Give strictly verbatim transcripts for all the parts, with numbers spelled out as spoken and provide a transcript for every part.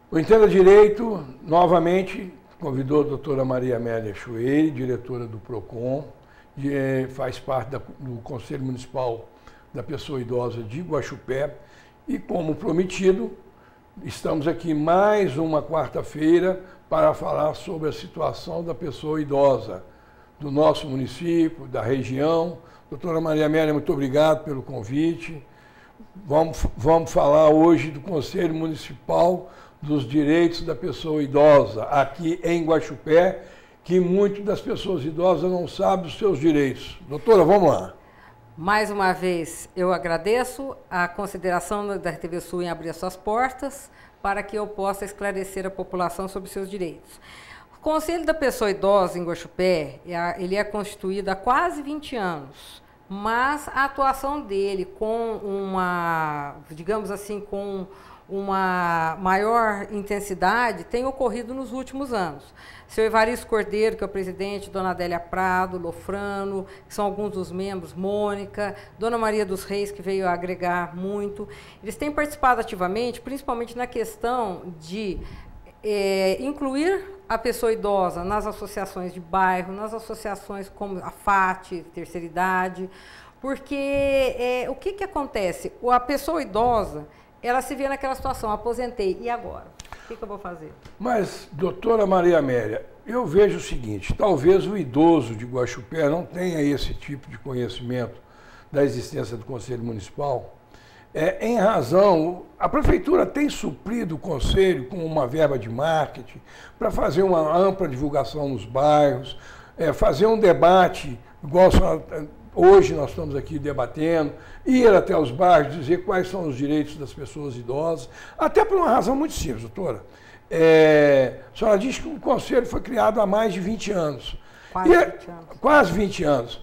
O Entenda Direito, novamente, convidou a doutora Maria Amélia Chueire, diretora do PROCON, de, faz parte da, do Conselho Municipal da Pessoa Idosa de Guaxupé, e como prometido, estamos aqui mais uma quarta-feira para falar sobre a situação da pessoa idosa do nosso município, da região. Doutora Maria Amélia, muito obrigado pelo convite. Vamos, vamos falar hoje do Conselho Municipal dos Direitos da Pessoa Idosa, aqui em Guaxupé, que muitas das pessoas idosas não sabem os seus direitos. Doutora, vamos lá. Mais uma vez, eu agradeço a consideração da R T V Sul em abrir as suas portas para que eu possa esclarecer a população sobre seus direitos. O Conselho da Pessoa Idosa em Guaxupé, ele é constituído há quase vinte anos, mas a atuação dele com uma, digamos assim, com uma maior intensidade tem ocorrido nos últimos anos. Seu Evaristo Cordeiro, que é o presidente, Dona Adélia Prado, Lofrano, que são alguns dos membros, Mônica, Dona Maria dos Reis, que veio agregar muito. Eles têm participado ativamente, principalmente na questão de é, incluir a pessoa idosa nas associações de bairro, nas associações como a F A T, Terceira Idade, porque é, o que, que acontece? A pessoa idosa, ela se vê naquela situação, aposentei, e agora? O que, que eu vou fazer? Mas, doutora Maria Amélia, eu vejo o seguinte, talvez o idoso de Guaxupé não tenha esse tipo de conhecimento da existência do Conselho Municipal. É, em razão, a Prefeitura tem suprido o Conselho com uma verba de marketing para fazer uma ampla divulgação nos bairros, é, fazer um debate, igual a senhora, hoje nós estamos aqui debatendo, ir até os bairros, dizer quais são os direitos das pessoas idosas, até por uma razão muito simples, doutora. É, a senhora diz que o Conselho foi criado há mais de vinte anos. Quase e, vinte anos. Quase vinte anos.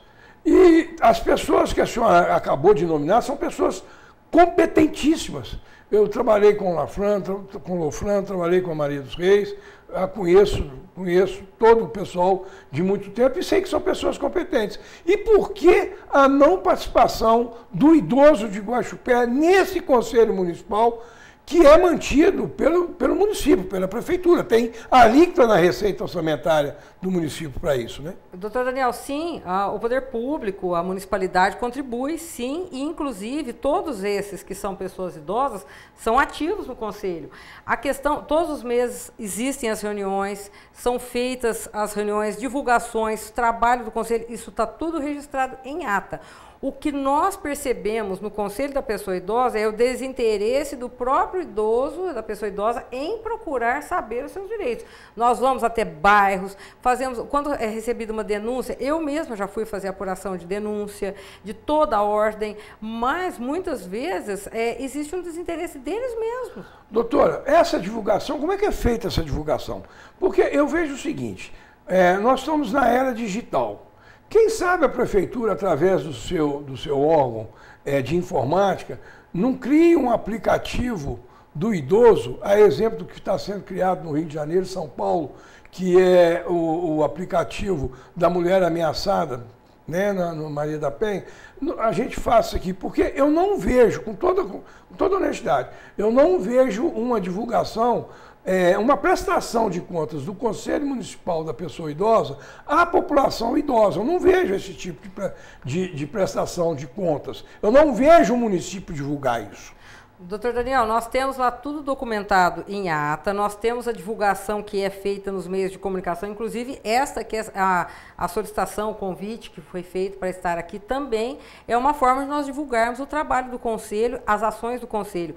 E as pessoas que a senhora acabou de nominar são pessoas competentíssimas. Eu trabalhei com o Lafran, com o Lofran, trabalhei com a Maria dos Reis, a conheço, conheço todo o pessoal de muito tempo e sei que são pessoas competentes. E por que a não participação do idoso de Guaxupé nesse Conselho Municipal, que é mantido pelo, pelo município, pela Prefeitura? Tem alíquota na receita orçamentária do município para isso, né? Doutor Daniel, sim, a, o poder público, a municipalidade contribui, sim, e inclusive todos esses que são pessoas idosas são ativos no Conselho. A questão, todos os meses existem as reuniões, são feitas as reuniões, divulgações, trabalho do Conselho, isso está tudo registrado em ata. O que nós percebemos no Conselho da Pessoa Idosa é o desinteresse do próprio idoso, da pessoa idosa, em procurar saber os seus direitos. Nós vamos até bairros, fazemos, quando é recebida uma denúncia, eu mesma já fui fazer apuração de denúncia, de toda a ordem, mas muitas vezes é, existe um desinteresse deles mesmos. Doutora, essa divulgação, como é que é feita essa divulgação? Porque eu vejo o seguinte, é, nós estamos na era digital. Quem sabe a Prefeitura, através do seu, do seu órgão é, de informática, não cria um aplicativo do idoso, a exemplo do que está sendo criado no Rio de Janeiro, São Paulo, que é o, o aplicativo da mulher ameaçada, né, na, no Maria da Penha. A gente faz isso aqui, porque eu não vejo, com toda, com toda honestidade, eu não vejo uma divulgação, É, uma prestação de contas do Conselho Municipal da Pessoa Idosa à população idosa. Eu não vejo esse tipo de, de, de prestação de contas. Eu não vejo o município divulgar isso. Doutor Daniel, nós temos lá tudo documentado em ata, nós temos a divulgação que é feita nos meios de comunicação, inclusive esta que é a, a solicitação, o convite que foi feito para estar aqui também é uma forma de nós divulgarmos o trabalho do Conselho, as ações do Conselho.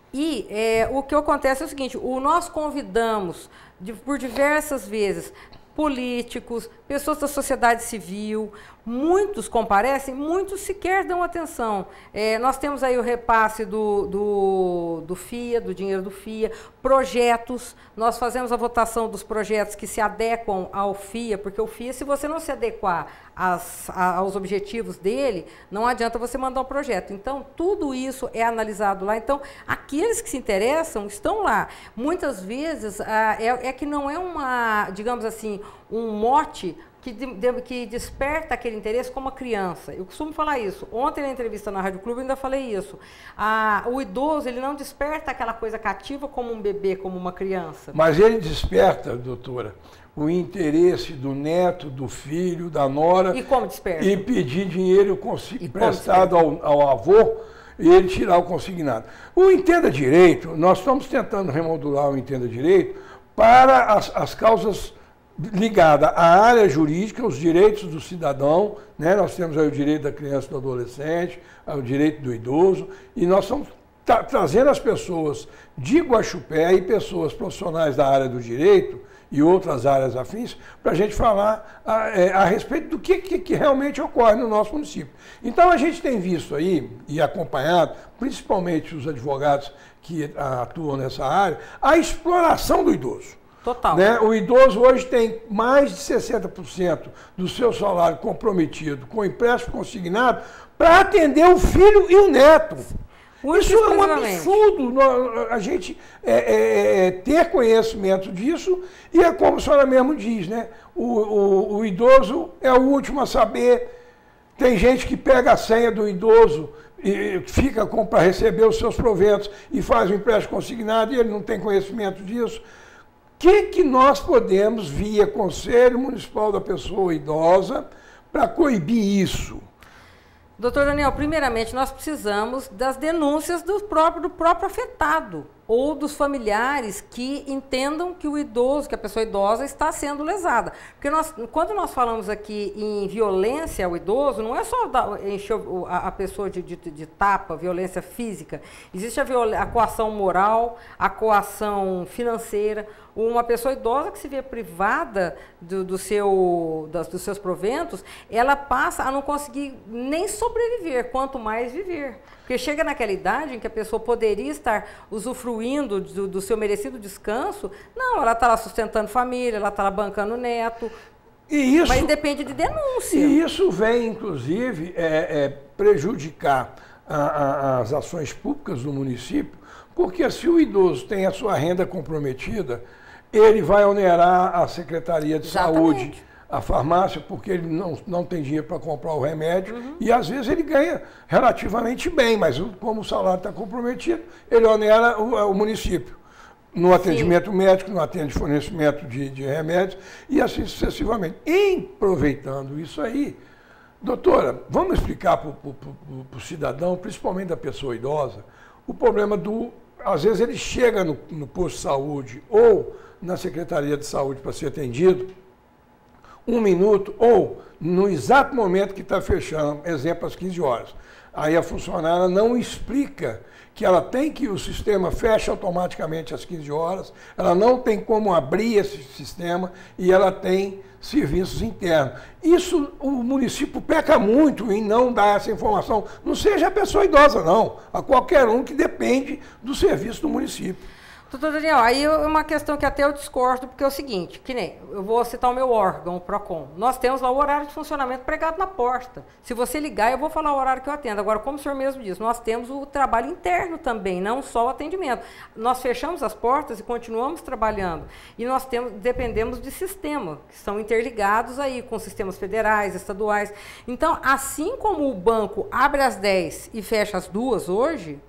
E é, o que acontece é o seguinte, o, nós convidamos de, por diversas vezes políticos, pessoas da sociedade civil, muitos comparecem, muitos sequer dão atenção. É, nós temos aí o repasse do, do, do F I A, do dinheiro do F I A, projetos, nós fazemos a votação dos projetos que se adequam ao F I A, porque o F I A, se você não se adequar às, aos objetivos dele, não adianta você mandar um projeto. Então, tudo isso é analisado lá. Então, aqueles que se interessam estão lá. Muitas vezes, ah, é, é que não é uma, digamos assim, um mote que, de, de, que desperta aquele interesse como a criança. Eu costumo falar isso. Ontem, na entrevista na Rádio Clube, eu ainda falei isso. A, o idoso, ele não desperta aquela coisa cativa como um bebê, como uma criança. Mas ele desperta, doutora, o interesse do neto, do filho, da nora. E como desperta? E pedir dinheiro emprestado ao, ao avô e ele tirar o consignado. O Entenda Direito, nós estamos tentando remodular o Entenda Direito para as, as causas ligadas à área jurídica, os direitos do cidadão, né? Nós temos aí o direito da criança e do adolescente, o direito do idoso, e nós estamos tra trazendo as pessoas de Guaxupé e pessoas profissionais da área do direito e outras áreas afins, para a gente falar a, é, a respeito do que, que, que realmente ocorre no nosso município. Então a gente tem visto aí, e acompanhado, principalmente os advogados que atuam nessa área, a exploração do idoso. Total. Né? O idoso hoje tem mais de sessenta por cento do seu salário comprometido com empréstimo consignado para atender o filho e o neto. Isso é um absurdo, a gente é, é, é, ter conhecimento disso, e é como a senhora mesmo diz, né? O, o, o idoso é o último a saber. Tem gente que pega a senha do idoso e fica para receber os seus proventos e faz um empréstimo consignado e ele não tem conhecimento disso. O que, que nós podemos, via Conselho Municipal da Pessoa Idosa, para coibir isso? Doutor Daniel, primeiramente nós precisamos das denúncias do próprio, do próprio afetado ou dos familiares que entendam que o idoso, que a pessoa idosa está sendo lesada. Porque nós, quando nós falamos aqui em violência ao idoso, não é só dar, encher a, a pessoa de, de, de tapa, violência física. Existe a, a coação moral, a coação financeira. Uma pessoa idosa que se vê privada do, do seu, das, dos seus proventos, ela passa a não conseguir nem sobreviver, quanto mais viver. Porque chega naquela idade em que a pessoa poderia estar usufruindo do, do seu merecido descanso, não, ela está lá sustentando família, ela está lá bancando neto, e isso, mas depende de denúncia. E isso vem, inclusive, é, é, prejudicar a, a, as ações públicas do município, porque se o idoso tem a sua renda comprometida, ele vai onerar a Secretaria de Exatamente. Saúde, a farmácia, porque ele não, não tem dinheiro para comprar o remédio, uhum. E às vezes ele ganha relativamente bem, mas como o salário está comprometido, ele onera o, o município no atendimento Sim. médico, no atendimento de fornecimento de, de remédios e assim sucessivamente. E aproveitando isso aí, doutora, vamos explicar para o cidadão, principalmente da pessoa idosa, o problema do... Às vezes ele chega no, no posto de saúde ou na Secretaria de Saúde para ser atendido, um minuto, ou no exato momento que está fechando, exemplo, às quinze horas. Aí a funcionária não explica que ela tem que, o sistema fecha automaticamente às quinze horas, ela não tem como abrir esse sistema e ela tem serviços internos. Isso o município peca muito em não dar essa informação. Não seja a pessoa idosa, não. A qualquer um que depende do serviço do município. Doutor Daniel, aí é uma questão que até eu discordo, porque é o seguinte, que nem, eu vou citar o meu órgão, o PROCON. Nós temos lá o horário de funcionamento pregado na porta. Se você ligar, eu vou falar o horário que eu atendo. Agora, como o senhor mesmo disse, nós temos o trabalho interno também, não só o atendimento. Nós fechamos as portas e continuamos trabalhando. E nós temos, dependemos de sistemas, que são interligados aí com sistemas federais, estaduais. Então, assim como o banco abre às dez e fecha às duas hoje,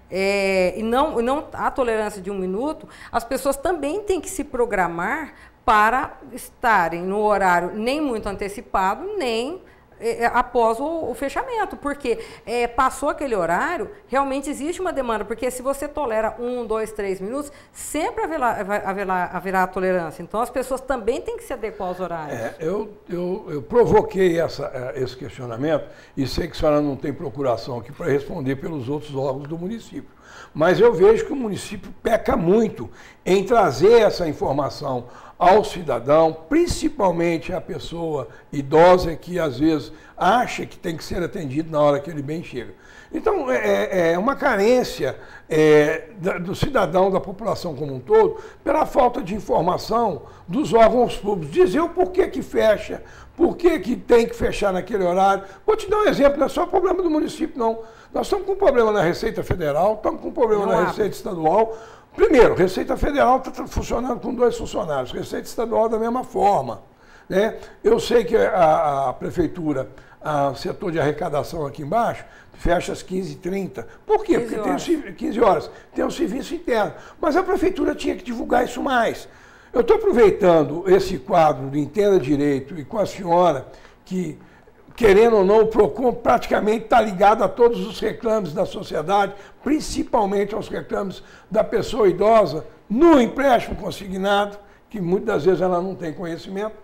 É, e não, não há tolerância de um minuto, as pessoas também têm que se programar para estarem no horário nem muito antecipado, nem é, após o, o fechamento, porque é, passou aquele horário, realmente existe uma demanda, porque se você tolera um, dois, três minutos, sempre haverá, haverá, haverá tolerância. Então, as pessoas também têm que se adequar aos horários. É, eu, eu, eu provoquei essa, esse questionamento e sei que a senhora não tem procuração aqui para responder pelos outros órgãos do município. Mas eu vejo que o município peca muito em trazer essa informação ao cidadão, principalmente à pessoa idosa que às vezes acha que tem que ser atendido na hora que ele bem chega. Então, é, é uma carência é, do cidadão, da população como um todo, pela falta de informação dos órgãos públicos. Dizer o porquê que fecha, por que que tem que fechar naquele horário. Vou te dar um exemplo, não é só problema do município, não. Nós estamos com um problema na Receita Federal, estamos com um problema não na há. Receita Estadual. Primeiro, Receita Federal está funcionando com dois funcionários, Receita Estadual da mesma forma. né? Eu sei que a, a prefeitura, o setor de arrecadação aqui embaixo, fecha às quinze e trinta. Por quê? Porque tem o, quinze horas. Tem o serviço interno. Mas a prefeitura tinha que divulgar isso mais. Eu estou aproveitando esse quadro do Entenda Direito e com a senhora, que, querendo ou não, o PROCON praticamente está ligado a todos os reclames da sociedade, principalmente aos reclames da pessoa idosa, no empréstimo consignado, que muitas das vezes ela não tem conhecimento.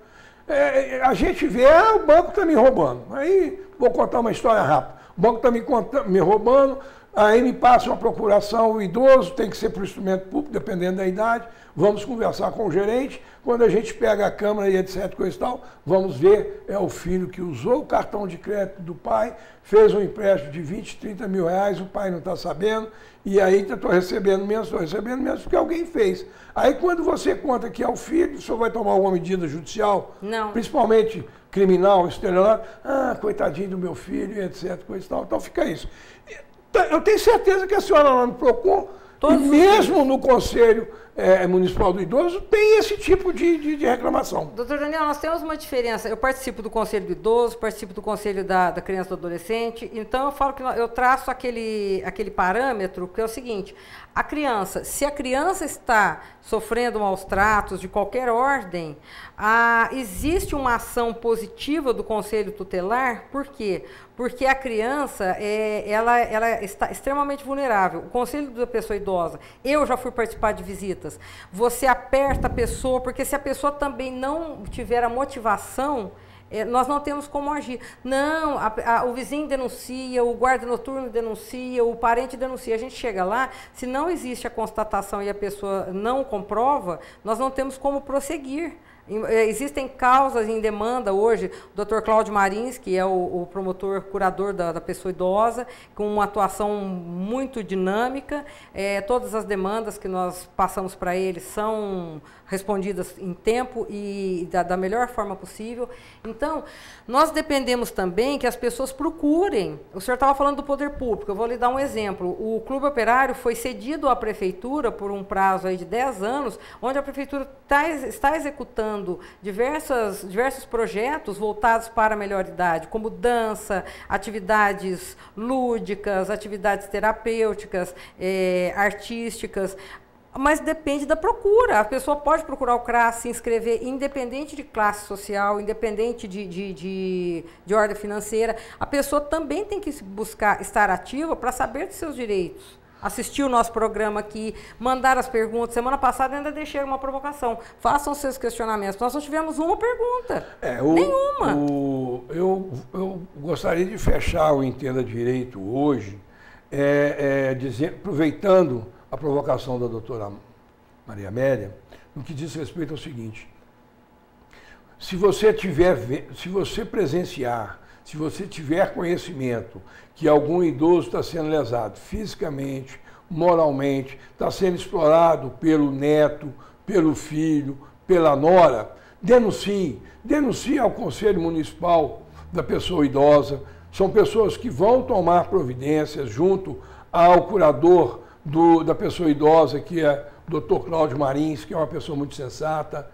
É, a gente vê, ah, o banco está me roubando. Aí, vou contar uma história rápida. O banco está me, me roubando, aí me passa uma procuração, o idoso tem que ser para o instrumento público, dependendo da idade, vamos conversar com o gerente, quando a gente pega a câmera e etc, coisa e tal, vamos ver, é o filho que usou o cartão de crédito do pai, fez um empréstimo de vinte, trinta mil reais, o pai não está sabendo, e aí estou recebendo menos, estou recebendo menos porque alguém fez. Aí quando você conta que é o filho, o senhor vai tomar uma medida judicial? Não. Principalmente criminal, estelionato, ah, coitadinho do meu filho, etc, coisa e tal. Então fica isso. Eu tenho certeza que a senhora lá no PROCON, e mesmo no Conselho é, Municipal do Idoso, tem esse tipo de, de, de reclamação. Doutor Daniel, nós temos uma diferença. Eu participo do Conselho do Idoso, participo do Conselho da, da Criança e do Adolescente, então eu falo que eu traço aquele, aquele parâmetro, que é o seguinte, a criança, se a criança está sofrendo maus tratos de qualquer ordem, a, existe uma ação positiva do Conselho Tutelar, por quê? Porque a criança, é, ela, ela está extremamente vulnerável. O Conselho da Pessoa Idosa, eu já fui participar de visitas, você aperta a pessoa, porque se a pessoa também não tiver a motivação, é, nós não temos como agir. Não, a, a, o vizinho denuncia, o guarda noturno denuncia, o parente denuncia. A gente chega lá, se não existe a constatação e a pessoa não comprova, nós não temos como prosseguir. Existem causas em demanda hoje, o doutor Cláudio Marins, que é o, o promotor curador da, da pessoa idosa, com uma atuação muito dinâmica, é, todas as demandas que nós passamos para ele são respondidas em tempo e da, da melhor forma possível. Então, nós dependemos também que as pessoas procurem. O senhor estava falando do poder público, eu vou lhe dar um exemplo. O Clube Operário foi cedido à Prefeitura por um prazo aí de dez anos, onde a Prefeitura tá, está executando diversas, diversos projetos voltados para a melhor idade, como dança, atividades lúdicas, atividades terapêuticas, é, artísticas, mas depende da procura. A pessoa pode procurar o CRAS, se inscrever, independente de classe social, independente de, de, de, de ordem financeira. A pessoa também tem que buscar estar ativa para saber dos seus direitos. Assistir o nosso programa aqui, mandar as perguntas. Semana passada eu ainda deixei uma provocação. Façam seus questionamentos. Nós não tivemos uma pergunta. É, o, Nenhuma. O, eu, eu gostaria de fechar o Entenda Direito hoje, é, é, dizer, aproveitando a provocação da doutora Maria Amélia, no que diz respeito ao seguinte: se você tiver, se você presenciar, se você tiver conhecimento que algum idoso está sendo lesado fisicamente, moralmente, está sendo explorado pelo neto, pelo filho, pela nora, denuncie. Denuncie ao Conselho Municipal da Pessoa Idosa. São pessoas que vão tomar providências junto ao curador do, da pessoa idosa, que é o doutor Cláudio Marins, que é uma pessoa muito sensata.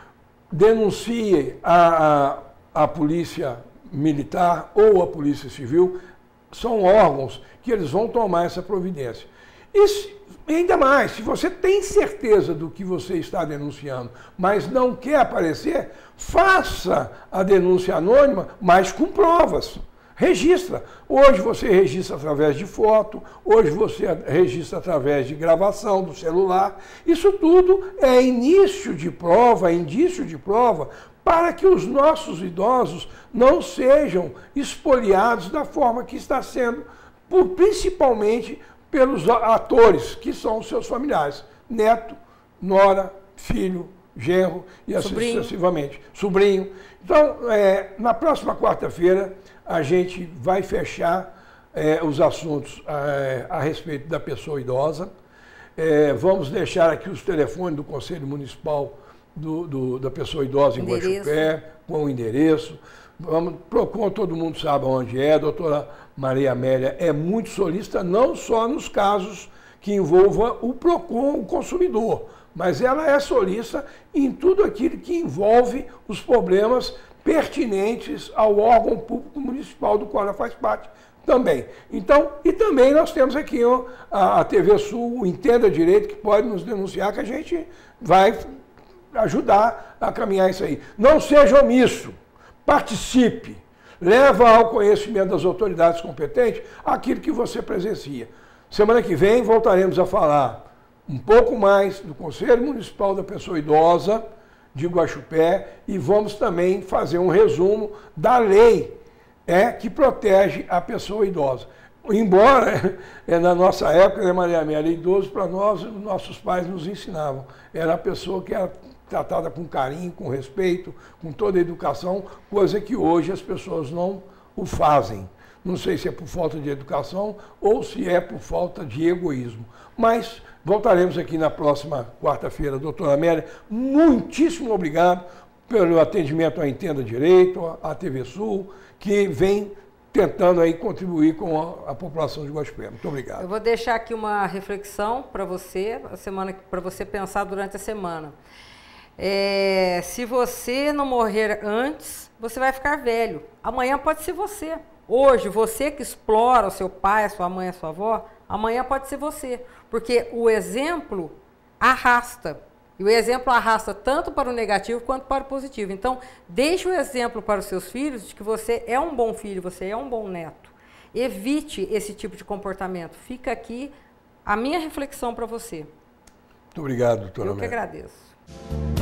Denuncie a, a, a polícia militar ou a polícia civil. São órgãos que eles vão tomar essa providência. E se, ainda mais, se você tem certeza do que você está denunciando, mas não quer aparecer, faça a denúncia anônima, mas com provas. Registra. Hoje você registra através de foto, hoje você registra através de gravação do celular. Isso tudo é início de prova, indício de prova, para que os nossos idosos não sejam espoliados da forma que está sendo, por, principalmente pelos atores, que são os seus familiares, neto, nora, filho, genro e assim sucessivamente, sobrinho. Então, é, na próxima quarta-feira, a gente vai fechar é, os assuntos é, a respeito da pessoa idosa. É, vamos deixar aqui os telefones do Conselho Municipal do, do, da Pessoa Idosa em Guaxupé, com o endereço. Vamos, PROCON, todo mundo sabe onde é. A doutora Maria Amélia é muito solícita, não só nos casos que envolvam o PROCON, o consumidor, mas ela é solícita em tudo aquilo que envolve os problemas pertinentes ao órgão público municipal do qual ela faz parte também. Então, e também nós temos aqui ó, a, a T V Sul, o Entenda Direito, que pode nos denunciar, que a gente vai ajudar a caminhar isso aí. Não seja omisso, participe, leva ao conhecimento das autoridades competentes aquilo que você presencia. Semana que vem voltaremos a falar um pouco mais do Conselho Municipal da Pessoa Idosa de Guaxupé e vamos também fazer um resumo da lei é, que protege a pessoa idosa. Embora, é, na nossa época, né, Maria Amélia, idoso para nós, nossos pais nos ensinavam, era a pessoa que era tratada com carinho, com respeito, com toda a educação, coisa que hoje as pessoas não o fazem. Não sei se é por falta de educação ou se é por falta de egoísmo. Mas voltaremos aqui na próxima quarta-feira. Doutora Amélia, muitíssimo obrigado pelo atendimento à Entenda Direito, à T V Sul, que vem tentando aí contribuir com a, a população de Guaxupé. Muito obrigado. Eu vou deixar aqui uma reflexão para você, a semana, para você pensar durante a semana. É, se você não morrer antes, você vai ficar velho. Amanhã pode ser você. Hoje, você que explora o seu pai, a sua mãe, a sua avó, amanhã pode ser você. Porque o exemplo arrasta. E o exemplo arrasta tanto para o negativo quanto para o positivo. Então, deixe o exemplo para os seus filhos de que você é um bom filho, você é um bom neto. Evite esse tipo de comportamento. Fica aqui a minha reflexão para você. Muito obrigado, doutora Eu que Amélia. agradeço.